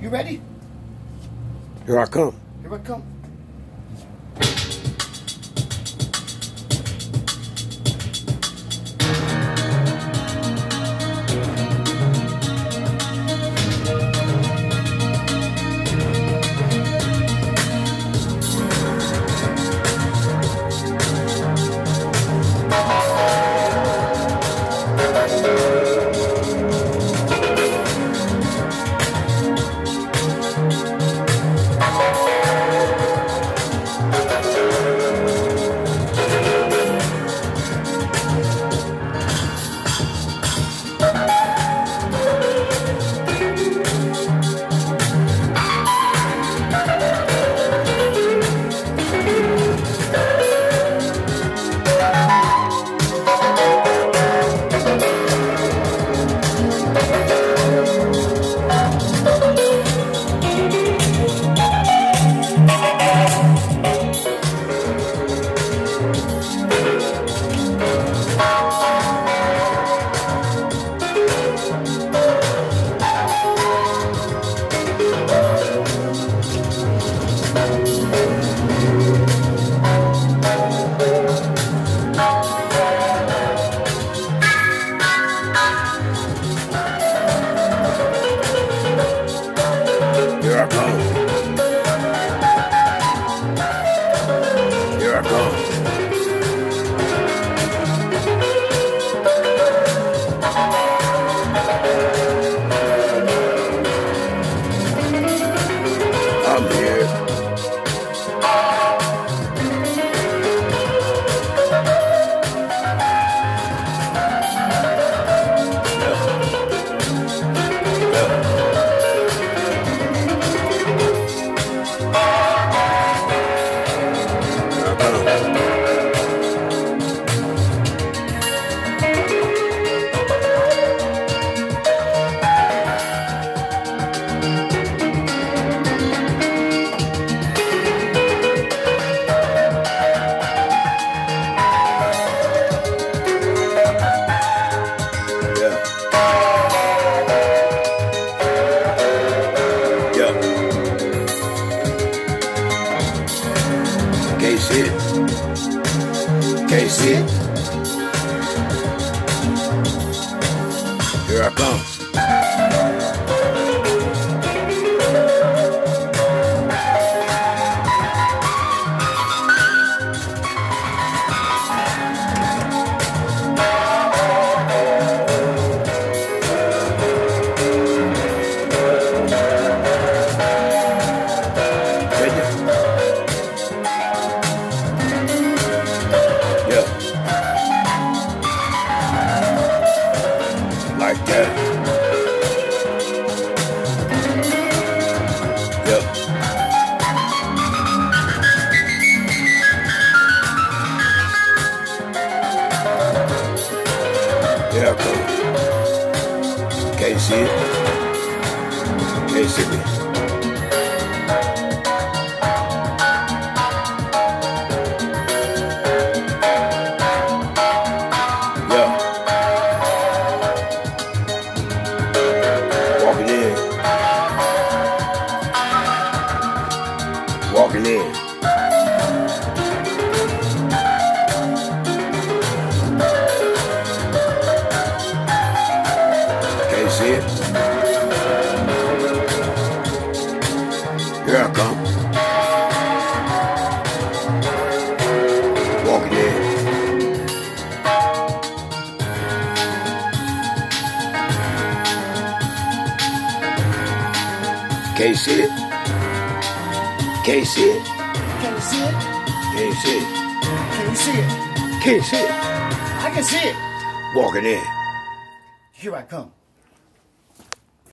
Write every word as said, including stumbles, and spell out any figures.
You ready? Here I come. Here I come. Here I come. Here I come. I'm here. Can't see it. Can't see it. Here I come. Like that. Yep. Here I come. Can't see it. Can't see me. Walking in. Can't see it. Here I come. Walking in. Can't see it. Can't see it. Can you see it? Can't see it. Can you see it? Can't see it. I can see it. Walking in. Here I come.